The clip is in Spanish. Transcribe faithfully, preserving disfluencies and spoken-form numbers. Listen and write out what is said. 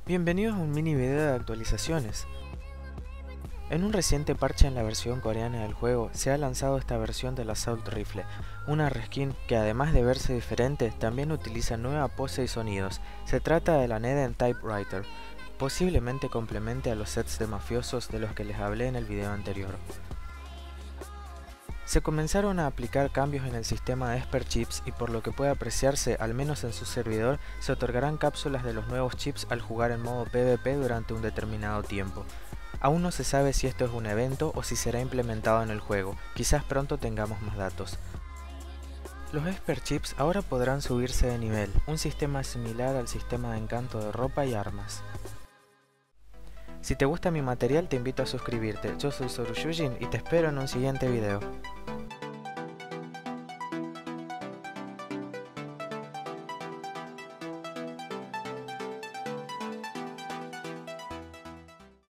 Bienvenidos a un mini video de actualizaciones. En un reciente parche en la versión coreana del juego se ha lanzado esta versión del Assault Rifle, una reskin que además de verse diferente también utiliza nueva pose y sonidos. Se trata de la Neden Typewriter, posiblemente complemente a los sets de mafiosos de los que les hablé en el video anterior. Se comenzaron a aplicar cambios en el sistema de Esper Chips y por lo que puede apreciarse, al menos en su servidor, se otorgarán cápsulas de los nuevos chips al jugar en modo PvP durante un determinado tiempo. Aún no se sabe si esto es un evento o si será implementado en el juego, quizás pronto tengamos más datos. Los Esper Chips ahora podrán subirse de nivel, un sistema similar al sistema de encanto de ropa y armas. Si te gusta mi material te invito a suscribirte, yo soy Soru Yujin y te espero en un siguiente video.